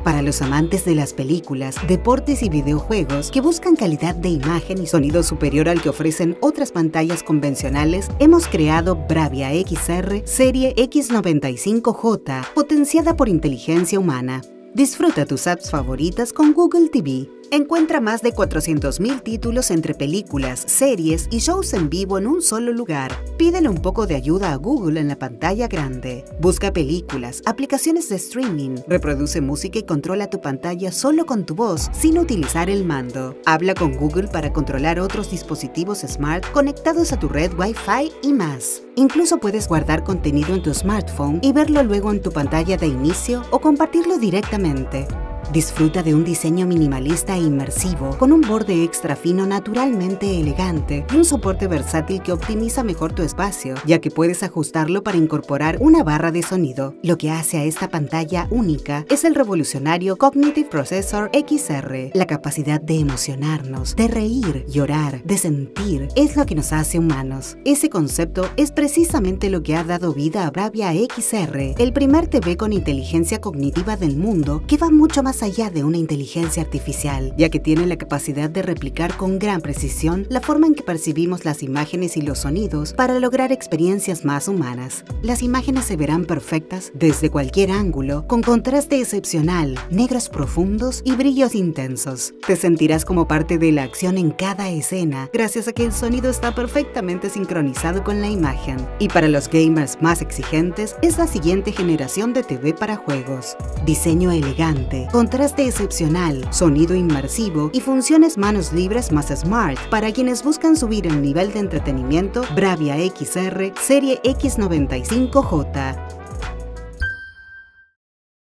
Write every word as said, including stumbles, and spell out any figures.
Para los amantes de las películas, deportes y videojuegos que buscan calidad de imagen y sonido superior al que ofrecen otras pantallas convencionales, hemos creado Bravia X R Serie X noventa y cinco J, potenciada por inteligencia humana. Disfruta tus apps favoritas con Google T V. Encuentra más de cuatrocientos mil títulos entre películas, series y shows en vivo en un solo lugar. Pídele un poco de ayuda a Google en la pantalla grande. Busca películas, aplicaciones de streaming, reproduce música y controla tu pantalla solo con tu voz, sin utilizar el mando. Habla con Google para controlar otros dispositivos Smart conectados a tu red Wi-Fi y más. Incluso puedes guardar contenido en tu smartphone y verlo luego en tu pantalla de inicio o compartirlo directamente. Disfruta de un diseño minimalista e inmersivo, con un borde extra fino naturalmente elegante y un soporte versátil que optimiza mejor tu espacio, ya que puedes ajustarlo para incorporar una barra de sonido. Lo que hace a esta pantalla única es el revolucionario Cognitive Processor X R. La capacidad de emocionarnos, de reír, llorar, de sentir, es lo que nos hace humanos. Ese concepto es precisamente lo que ha dado vida a Bravia X R, el primer T V con inteligencia cognitiva del mundo que va mucho más allá de una inteligencia artificial, ya que tiene la capacidad de replicar con gran precisión la forma en que percibimos las imágenes y los sonidos para lograr experiencias más humanas. Las imágenes se verán perfectas desde cualquier ángulo, con contraste excepcional, negros profundos y brillos intensos. Te sentirás como parte de la acción en cada escena, gracias a que el sonido está perfectamente sincronizado con la imagen. Y para los gamers más exigentes, es la siguiente generación de T V para juegos. Diseño elegante, contraste excepcional, sonido inmersivo y funciones manos libres más smart. Para quienes buscan subir el nivel de entretenimiento, Bravia X R Serie X noventa y cinco J.